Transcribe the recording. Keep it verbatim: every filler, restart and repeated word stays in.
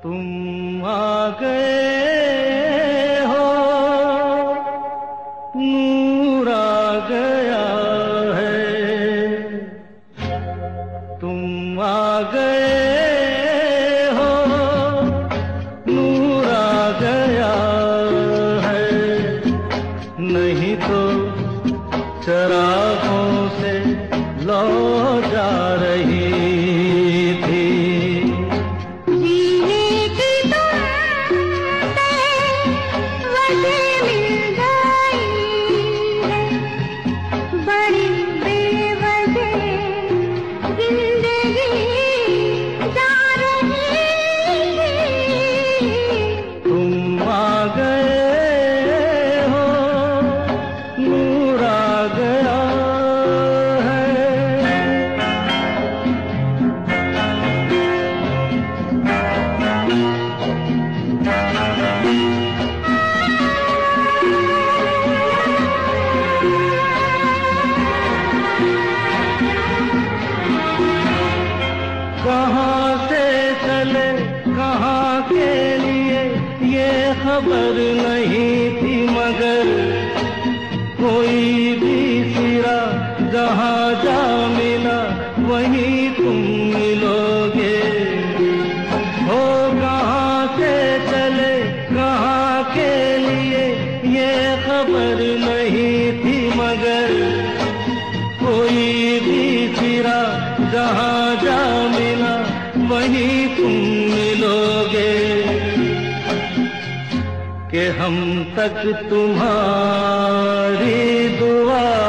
तुम आ गए हो, नूर आ गया है। तुम आ गए हो, नूर आ गया है। नहीं तो चरागों से लौ जा रही थी। कहाँ से चले कहाँ के लिए ये खबर नहीं थी, मगर कोई भी सिरा जहाँ जा मिला वहीं तुम मिलोगे। हो कहाँ से चले कहाँ के लिए ये खबर नहीं थी, मगर कोई भी सिरा जहाँ जा मिला वहीं तुम मिलोगे। कि हम तक तुम्हारी दुआ